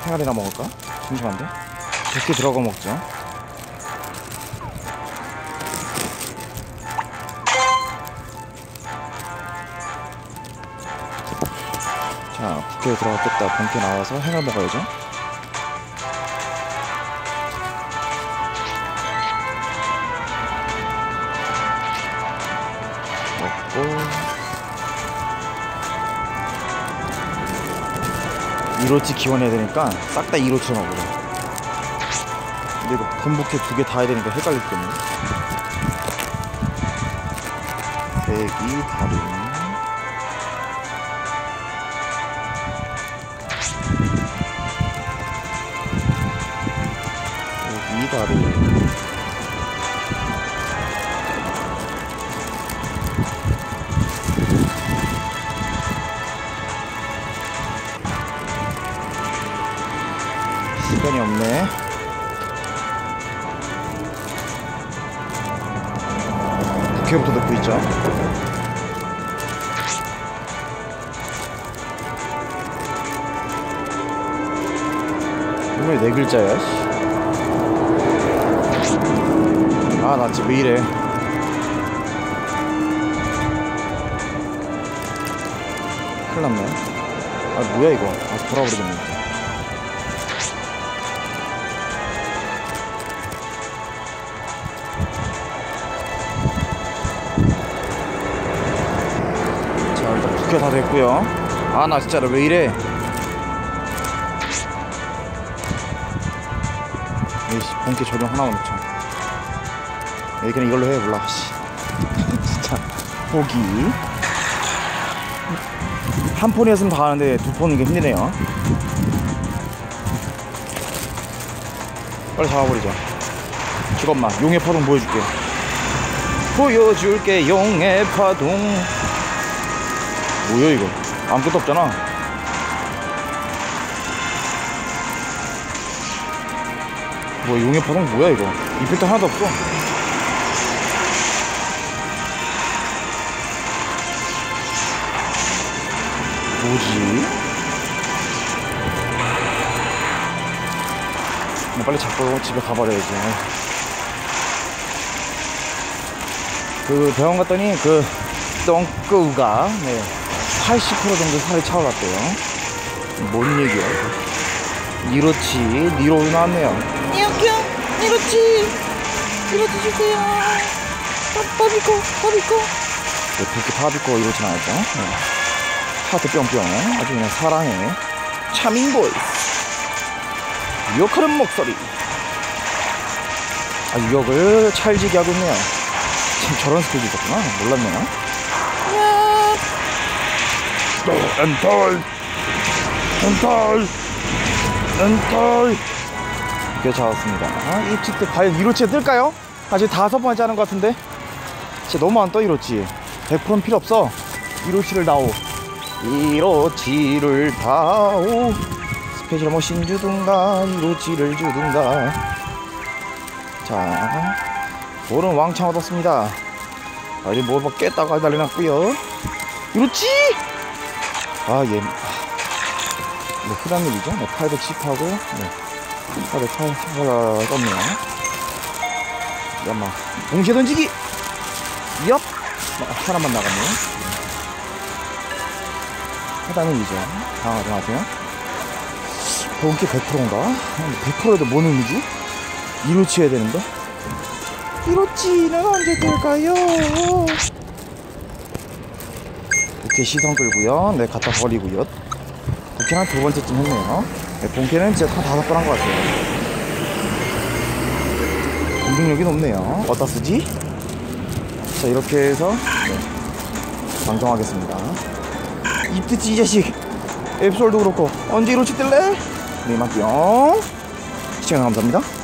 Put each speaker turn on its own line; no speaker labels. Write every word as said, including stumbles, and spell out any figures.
생활이나 먹을까? 심심한데? 좋게 들어가 먹죠. 자, 부캐 들어갔겠다. 본캐 나와서 행을 먹어야죠. 먹고 이로치 기원해야 되니까 싹 다 이로치로 먹으려. 근데 이거 본부캐 두 개 다 해야 되니까 헷갈리기 때문에 색이 다른 색이 다른 시간이 없네. 부캐부터 넣고 있죠. 왜 네 글자야? 아, 나 지금 왜 이래? 큰일 났네. 아, 뭐야 이거? 아, 돌아버리겠네. 부캐 다 됐고요. 아, 나 진짜로 왜 이래? 에이씨, 본캐 조령 하나만 넣자. 여기는 이걸로 해. 몰라. 씨. 진짜 포기. 한 폰이었으면 다 하는데 두 폰은 이게 힘드네요. 빨리 잡아버리자. 잠깐만, 용의 파동 보여줄게. 보여줄게 용의 파동. 뭐야 이거? 아무것도 없잖아. 뭐야, 용의 파동 뭐야 이거? 이펙트 하나도 없어. 뭐지? 빨리 잡고 집에 가버려야지. 그 병원 갔더니 그 똥꾸가 네, 팔십 퍼센트 정도 살이 차올랐대요. 뭔 얘기야? 니로치, 니로 나왔네요. 니로키요, 니로치, 니로치 주세요. 바비코, 바비코. 네, 그렇게 바비코 이로치 나왔죠. 네. 하트 뿅뿅. 아주 그냥 사랑해. 차밍 보이스. 유혹하는 목소리. 아, 유혹을 찰지게 하고 있네요. 참 저런 스킬이 있었구나. 몰랐네요. 엔털 엔털 엔털 이렇게 잡았습니다. 아, 이 집 때 과연 이로치에 뜰까요? 아직 다섯 번째 하는 것 같은데 진짜 너무 안 떠. 이로치 백 퍼센트는 필요 없어. 이로치를 다오. 이로치를 다오. 스페셜 머신 주든가 이로치를 주든가. 자, 볼은 왕창 얻었습니다. 아, 이제 뭐 깼다가 난리 났고요. 이로치! 아, 얘, 아, 뭐, 흔한 일이죠? 네, 팔백십하고, 네, 팔백팔, 떴네요. 야마, 동시에 던지기! 얍! 하나만 나갔네요. 하단은 이죠. 당하지 마세요. 본캐 백 퍼센트인가? 백 퍼센트에도 뭔 의미지? 이로치 해야 되는데? 이로치는 언제 될까요? 부캐 시선 끌고요. 네, 갖다 버리고요. 부캐는 두 번째쯤 했네요. 네, 본캐는 진짜 한 다섯 번 한 것 같아요. 공격력이 높네요. 어디다 쓰지? 자, 이렇게 해서 네, 방송하겠습니다. 입듯이 이 자식. 앱솔도 그렇고 언제 이로치 뜰래? 네, 이만 뿅. 시청 감사합니다.